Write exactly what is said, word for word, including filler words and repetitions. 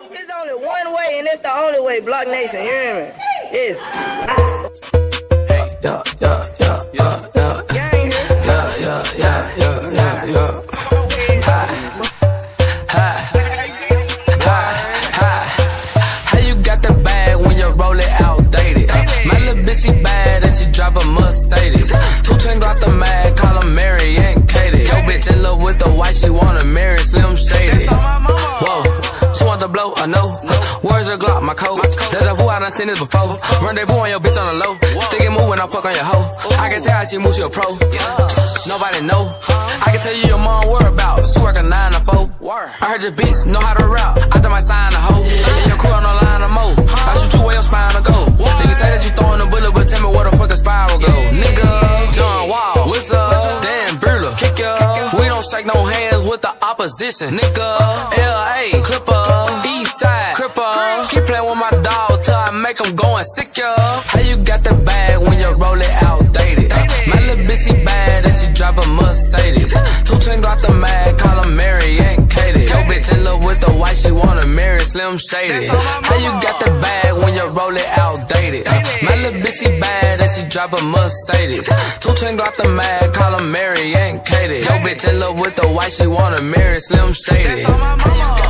There's only one way, and it's the only way. Block Nation, you hear me? Yes. Hey, yeah, yeah, yeah, yeah, yeah. Gang here. Yeah, yeah, yeah, yeah, yeah, yeah. Hi, hi, hi, hi. How you got the bag when you roll it outdated? Uh, my little bitch, she bad and she drive a Mercedes. Two twin got the mag, call her Mary and Katie. Yo, bitch in love with the white, she wanna marry Slim Shady. Whoa. She want the blow, I know. Where's your Glock, my code? Deja vu, I done seen this before. Rendezvous on your bitch on the low. Stick and move when I fuck on your hoe. I can tell how she moves, she a pro. Nobody know. I can tell you your mom whereabouts. She work a nine to four. I heard your bitch know how to rap. I just might sign a hoe. And your crew on the line of mo. I shoot you where your spine to go. Nigga say that you throwing a bullet, but tell me where the fuck a spiral go. Nigga, John Wall, what's up? Dan Brula, kick ya. We don't shake no hands with the opposition. Nigga, L A, Clipper, East Side, Cripper. Keep playing with my dog till I make them go and sick ya. How you got the bag when you roll it outdated? Uh, my little bitch, she bad and she drive a Mercedes. Two twin got the mag, call her Mary and Katie. Yo, bitch in love with the white, she wanna marry Slim Shady. How you got the bag when you roll it outdated? Uh, my little bitch, she bad and she drive a Mercedes. Two twin got the mag, call her Mary and Katie. Yo, bitch in love with the white, she wanna marry Slim Shady.